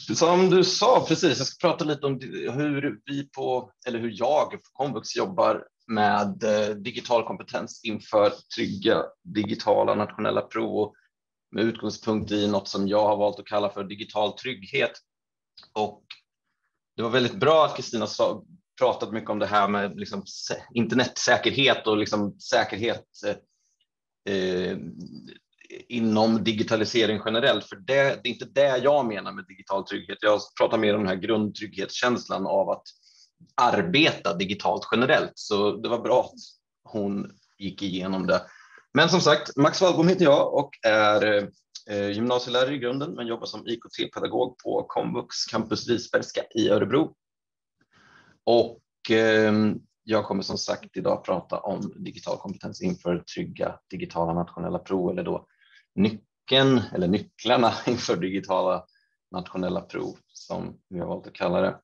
Som du sa precis, jag ska prata lite om hur hur jag på Komvux jobbar med digital kompetens inför trygga digitala nationella prov med utgångspunkt i något som jag har valt att kalla för digital trygghet. Och det var väldigt bra att Kristina pratade mycket om det här med liksom internetsäkerhet och liksom säkerhet inom digitalisering generellt, för det är inte det jag menar med digital trygghet. Jag pratar mer om den här grundtrygghetskänslan av att arbeta digitalt generellt, så det var bra att hon gick igenom det. Men som sagt, Max Wallbom heter jag och är gymnasielärare i grunden, men jobbar som IKT-pedagog på Komvux Campus Risbergska i Örebro. Och jag kommer som sagt idag prata om digital kompetens inför trygga digitala nationella prov, eller då nycklarna inför digitala nationella prov som vi har valt att kalla det.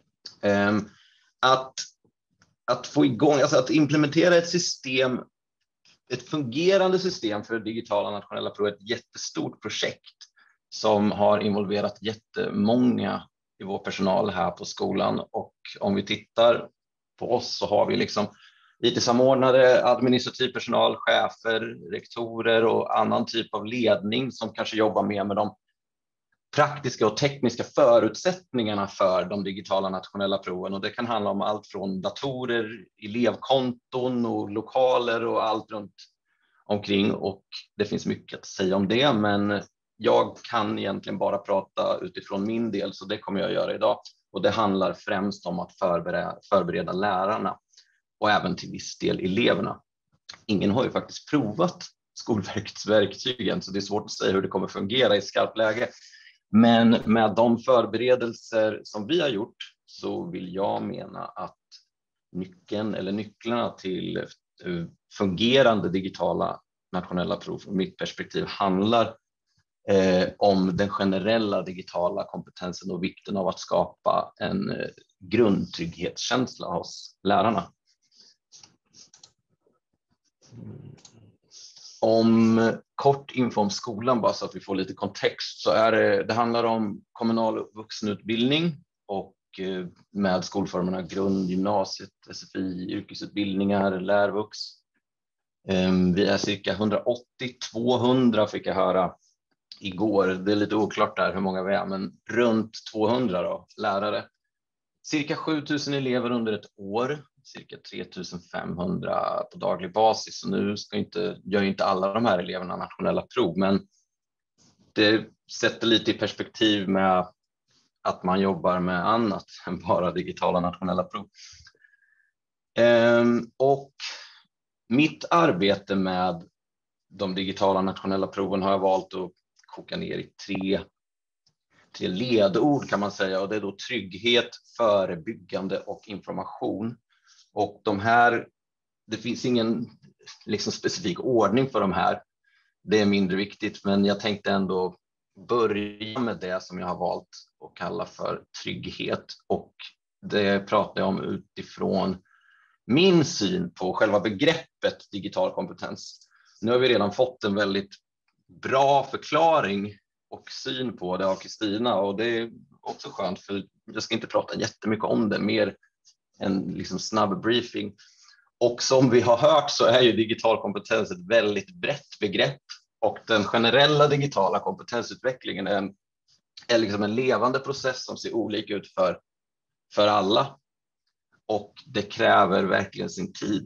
Att få igång, alltså att implementera ett fungerande system för digitala nationella prov är ett jättestort projekt som har involverat jättemånga i vår personal här på skolan. Och om vi tittar på oss så har vi liksom IT-samordnare, administrativ personal, chefer, rektorer och annan typ av ledning som kanske jobbar mer med de praktiska och tekniska förutsättningarna för de digitala nationella proven. Och det kan handla om allt från datorer, elevkonton och lokaler och allt runt omkring. Och det finns mycket att säga om det, men jag kan egentligen bara prata utifrån min del, så det kommer jag göra idag. Och det handlar främst om att förbereda lärarna och även till viss del eleverna. Ingen har ju faktiskt provat Skolverkets verktyg än, så det är svårt att säga hur det kommer fungera i skarpt läge. Men med de förberedelser som vi har gjort så vill jag mena att nycklarna till fungerande digitala nationella prov från mitt perspektiv handlar om den generella digitala kompetensen och vikten av att skapa en grundtrygghetskänsla hos lärarna. Om kort info om skolan, bara så att vi får lite kontext, så det handlar om kommunal vuxenutbildning och med skolformerna grund, gymnasiet, SFI, yrkesutbildningar, lärvux. Vi är cirka 180-200 fick jag höra igår. Det är lite oklart där hur många vi är, men runt 200 då, lärare. Cirka 7000 elever under ett år, cirka 3500 på daglig basis. Så nu gör inte alla de här eleverna nationella prov, men det sätter lite i perspektiv med att man jobbar med annat än bara digitala nationella prov. Och mitt arbete med de digitala nationella proven har jag valt att koka ner i tre ledord kan man säga, och det är då trygghet, förebyggande och information. Och det finns ingen liksom specifik ordning för de här. Det är mindre viktigt, men jag tänkte ändå börja med det som jag har valt att kalla för trygghet, och det pratar jag om utifrån min syn på själva begreppet digital kompetens. Nu har vi redan fått en väldigt bra förklaring och syn på det av Kristina, och det är också skönt, för jag ska inte prata jättemycket om det, mer en liksom snabb briefing. Och som vi har hört så är ju digital kompetens ett väldigt brett begrepp, och den generella digitala kompetensutvecklingen är liksom en levande process som ser olika ut för alla, och det kräver verkligen sin tid.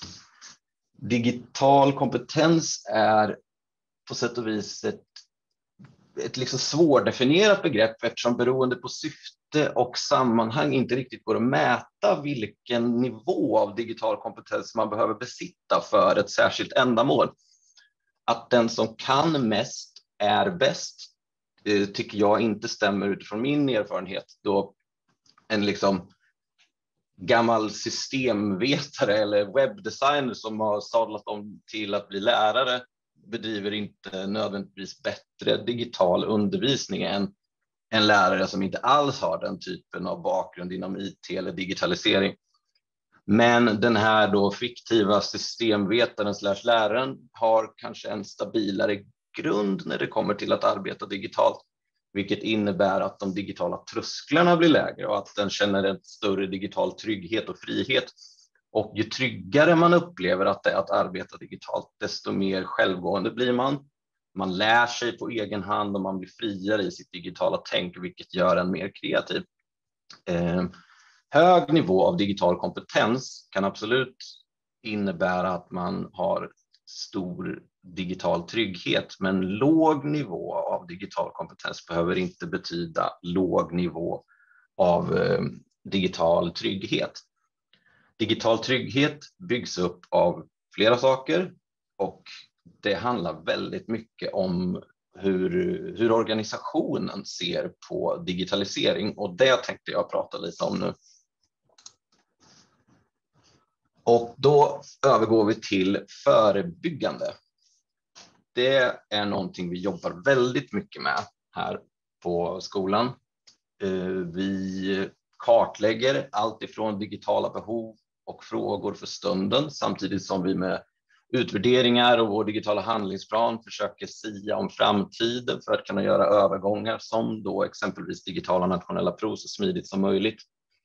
Digital kompetens är på sätt och vis ett liksom svårdefinierat begrepp, eftersom beroende på syfte och sammanhang inte riktigt går att mäta vilken nivå av digital kompetens man behöver besitta för ett särskilt ändamål. Att den som kan mest är bäst tycker jag inte stämmer utifrån min erfarenhet, då en liksom gammal systemvetare eller webbdesigner som har sadlat om till att bli lärare bedriver inte nödvändigtvis bättre digital undervisning än en lärare som inte alls har den typen av bakgrund inom IT eller digitalisering. Men den här då fiktiva systemvetaren / läraren har kanske en stabilare grund när det kommer till att arbeta digitalt. vilket innebär att de digitala trösklarna blir lägre och att den känner en större digital trygghet och frihet. Och ju tryggare man upplever att det är att arbeta digitalt, desto mer självgående blir man. Man lär sig på egen hand och man blir friare i sitt digitala tänk, vilket gör en mer kreativ. Hög nivå av digital kompetens kan absolut innebära att man har stor digital trygghet, men låg nivå av digital kompetens behöver inte betyda låg nivå av digital trygghet. Digital trygghet byggs upp av flera saker och det handlar väldigt mycket om hur organisationen ser på digitalisering, och det tänkte jag prata lite om nu. Och då övergår vi till förebyggande. Det är någonting vi jobbar väldigt mycket med här på skolan. Vi kartlägger allt ifrån digitala behov och frågor för stunden, samtidigt som vi med utvärderingar och vår digitala handlingsplan försöker sia om framtiden för att kunna göra övergångar som då exempelvis digitala nationella prov så smidigt som möjligt.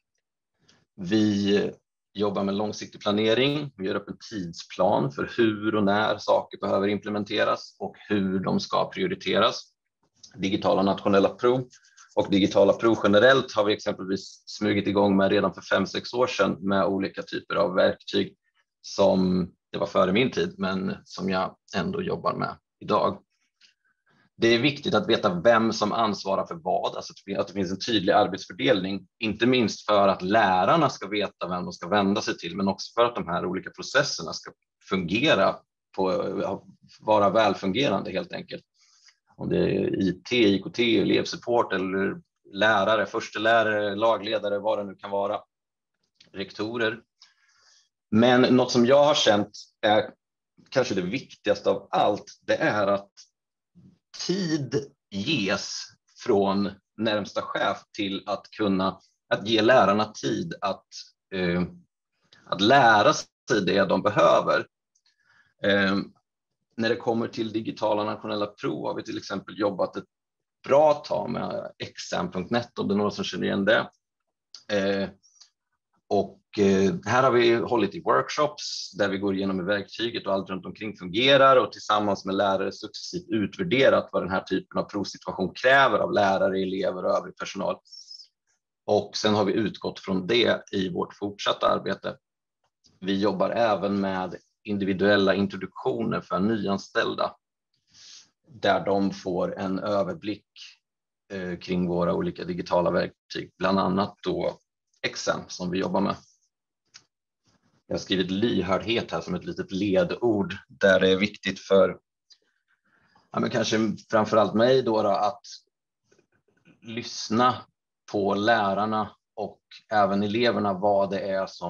Vi jobbar med långsiktig planering, vi gör upp en tidsplan för hur och när saker behöver implementeras och hur de ska prioriteras. Digitala nationella prov och digitala prov generellt har vi exempelvis smugit igång med redan för 5-6 år sedan med olika typer av verktyg som det var före min tid, men som jag ändå jobbar med idag. Det är viktigt att veta vem som ansvarar för vad, alltså att det finns en tydlig arbetsfördelning, inte minst för att lärarna ska veta vem de ska vända sig till, men också för att de här olika processerna ska fungera, vara välfungerande helt enkelt. Om det är IT, IKT, elevsupport eller lärare, förstelärare, lagledare, vad det nu kan vara, rektorer. Men något som jag har känt är kanske det viktigaste av allt, det är att tid ges från närmsta chef till att ge lärarna tid att lära sig det de behöver. När det kommer till digitala nationella prov har vi till exempel jobbat ett bra tag med exam.net, om det är någon som känner igen det. Och här har vi hållit i workshops där vi går igenom verktyget och allt runt omkring fungerar och tillsammans med lärare successivt utvärderat vad den här typen av provsituation kräver av lärare, elever och övrig personal. Och sen har vi utgått från det i vårt fortsatta arbete. Vi jobbar även med individuella introduktioner för nyanställda där de får en överblick kring våra olika digitala verktyg, bland annat då exam som vi jobbar med. Jag har skrivit lyhördhet här som ett litet ledord där det är viktigt för men kanske framförallt mig då att lyssna på lärarna och även eleverna vad det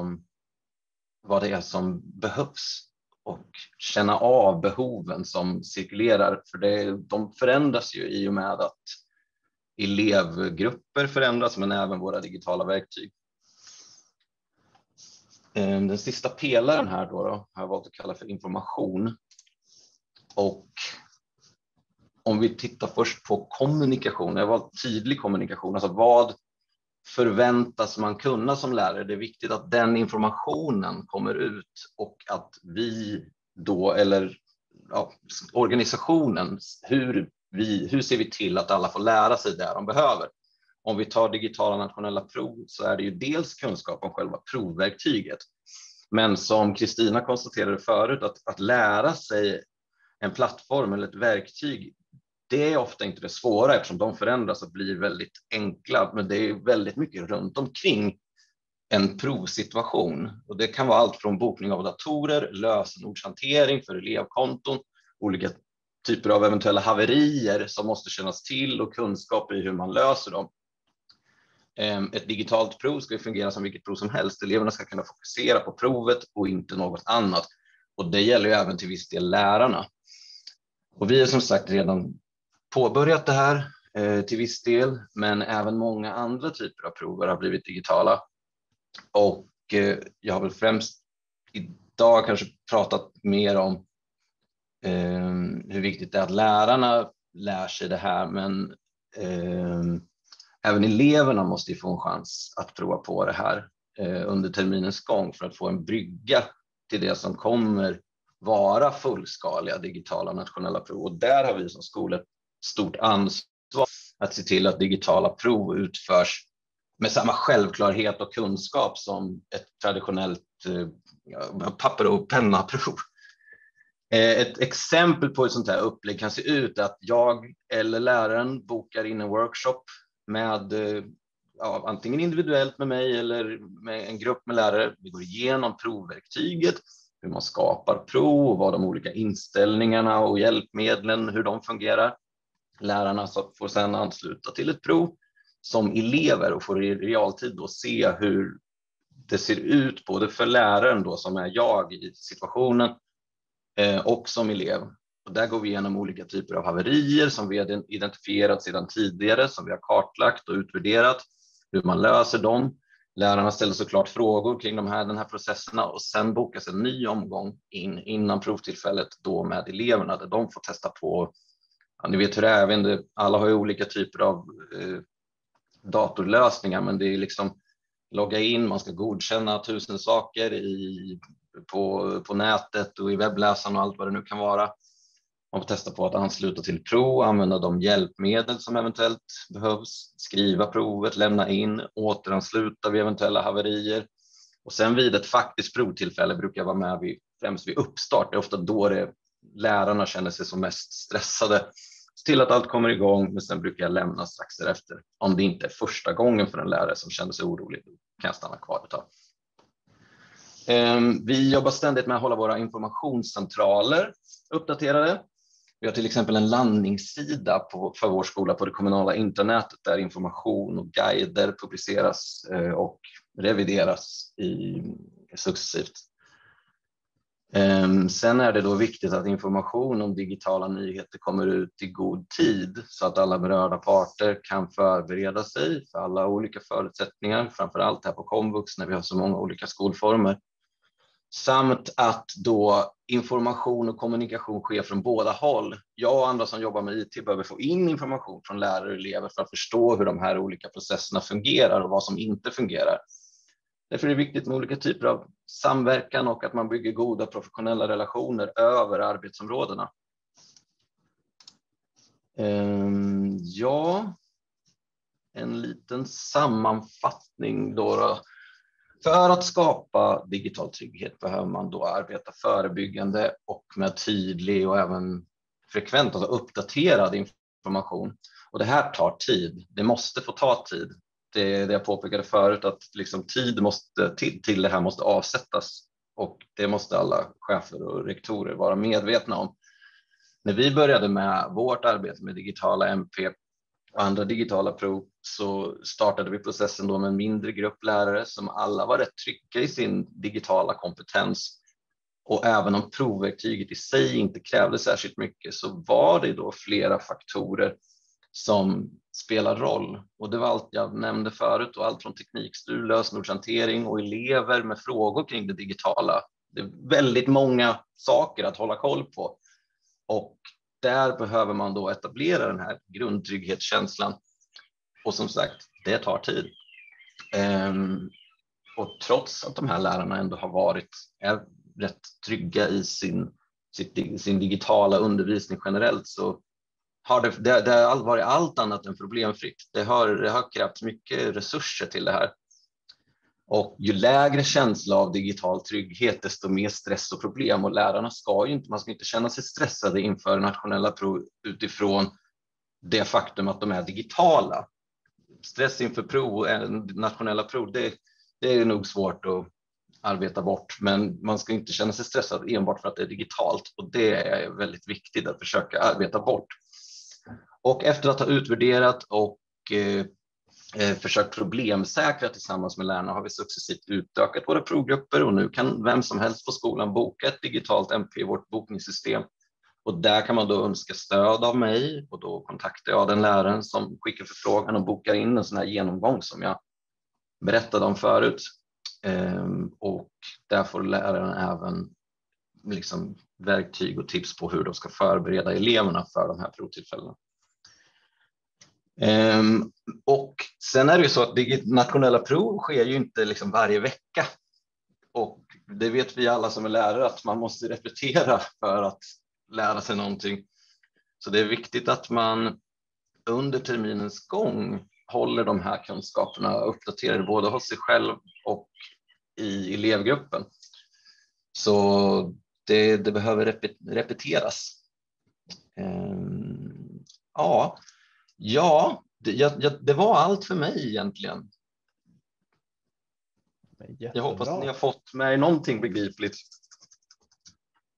är som behövs och känna av behoven som cirkulerar, för de förändras ju i och med att elevgrupper förändras, men även våra digitala verktyg. Den sista pelaren här då har jag valt att kalla för information. Och om vi tittar först på kommunikation, jag har valt tydlig kommunikation, alltså vad förväntas man kunna som lärare? Det är viktigt att den informationen kommer ut och att vi då, eller organisationen, hur ser vi till att alla får lära sig det de behöver? Om vi tar digitala nationella prov så är det ju dels kunskap om själva provverktyget. Men som Kristina konstaterade förut, att lära sig en plattform eller ett verktyg, det är ofta inte det svåra eftersom de förändras och blir väldigt enkla. Men det är väldigt mycket runt omkring en provsituation. Och det kan vara allt från bokning av datorer, lösenordshantering för elevkonton, olika typer av eventuella haverier som måste kännas till och kunskaper i hur man löser dem. Ett digitalt prov ska fungera som vilket prov som helst. Eleverna ska kunna fokusera på provet och inte något annat. Och det gäller ju även till viss del lärarna. Och vi har som sagt redan påbörjat det här till viss del, men även många andra typer av prover har blivit digitala. Och jag har väl främst idag kanske pratat mer om hur viktigt det är att lärarna lär sig det här, men även eleverna måste ju få en chans att prova på det här under terminens gång för att få en brygga till det som kommer vara fullskaliga digitala nationella prov. Och där har vi som skola ett stort ansvar att se till att digitala prov utförs med samma självklarhet och kunskap som ett traditionellt papper- och pennaprov. Ett exempel på ett sånt här upplägg kan se ut att jag eller läraren bokar in en workshop med antingen individuellt med mig eller med en grupp med lärare. Vi går igenom provverktyget, hur man skapar prov, vad de olika inställningarna och hjälpmedlen, hur de fungerar. Lärarna får sedan ansluta till ett prov som elever och får i realtid då se hur det ser ut både för läraren då, som är jag i situationen, och som elev. Och där går vi igenom olika typer av haverier som vi har identifierat sedan tidigare, som vi har kartlagt och utvärderat, hur man löser dem. Lärarna ställer såklart frågor kring den här processerna och sen bokas en ny omgång innan provtillfället då med eleverna där de får testa på. Ja, ni vet hur det är, alla har ju olika typer av datorlösningar, men det är liksom logga in, man ska godkänna 1000 saker på nätet och i webbläsaren och allt vad det nu kan vara. Man får testa på att ansluta till prov, använda de hjälpmedel som eventuellt behövs, skriva provet, lämna in, återansluta vid eventuella haverier. Och sen vid ett faktiskt provtillfälle brukar jag vara med främst vid uppstart. Det är ofta då lärarna känner sig som mest stressade. Se till att allt kommer igång, men sen brukar jag lämna strax därefter. Om det inte är första gången för en lärare som känner sig orolig, då kan jag stanna kvar ett tag. Vi jobbar ständigt med att hålla våra informationscentraler uppdaterade. Vi har till exempel en landningssida för vår skola på det kommunala intranätet där information och guider publiceras och revideras successivt. Sen är det då viktigt att information om digitala nyheter kommer ut i god tid så att alla berörda parter kan förbereda sig för alla olika förutsättningar, framförallt här på komvux när vi har så många olika skolformer. Samt att då information och kommunikation sker från båda håll. Jag och andra som jobbar med IT behöver få in information från lärare och elever för att förstå hur de här olika processerna fungerar och vad som inte fungerar. Därför är det viktigt med olika typer av samverkan och att man bygger goda professionella relationer över arbetsområdena. Ja, en liten sammanfattning då. För att skapa digital trygghet behöver man då arbeta förebyggande och med tydlig och även frekvent, alltså uppdaterad information. Och det här tar tid. Det måste få ta tid. Det jag påpekade förut, att liksom tid till det här måste avsättas. Och det måste alla chefer och rektorer vara medvetna om. När vi började med vårt arbete med digitala MP och andra digitala prov så startade vi processen då med en mindre grupp lärare som alla var rätt trygga i sin digitala kompetens. Och även om provverktyget i sig inte krävde särskilt mycket så var det då flera faktorer som spelar roll. Och det var allt jag nämnde förut, och allt från teknikstrul, lösenordshantering och elever med frågor kring det digitala. Det är väldigt många saker att hålla koll på. Och där behöver man då etablera den här grundtrygghetskänslan. Och som sagt, det tar tid. Och trots att de här lärarna ändå är rätt trygga i sin digitala undervisning generellt, så har det har varit allt annat än problemfritt. Det har krävts mycket resurser till det här. Och ju lägre känsla av digital trygghet, desto mer stress och problem. Och lärarna man ska inte känna sig stressade inför nationella prov utifrån det faktum att de är digitala. Stress inför prov och nationella prov, det är nog svårt att arbeta bort. Men man ska inte känna sig stressad enbart för att det är digitalt. Och det är väldigt viktigt att försöka arbeta bort. Och efter att ha utvärderat och försökt problemsäkra tillsammans med lärarna har vi successivt utökat våra provgrupper, och nu kan vem som helst på skolan boka ett digitalt MP i vårt bokningssystem. Och där kan man då önska stöd av mig, och då kontaktar jag den läraren som skickar förfrågan och bokar in en sån här genomgång som jag berättade om förut. Och där får läraren även liksom verktyg och tips på hur de ska förbereda eleverna för de här provtillfällena. Och sen är det ju så att nationella prov sker ju inte liksom varje vecka. Och det vet vi alla som är lärare att man måste repetera för att lära sig någonting. Så det är viktigt att man under terminens gång håller de här kunskaperna uppdaterade både hos sig själv och i elevgruppen. Så det behöver repeteras. Det var allt för mig egentligen. Jättebra. Jag hoppas att ni har fått med någonting begripligt.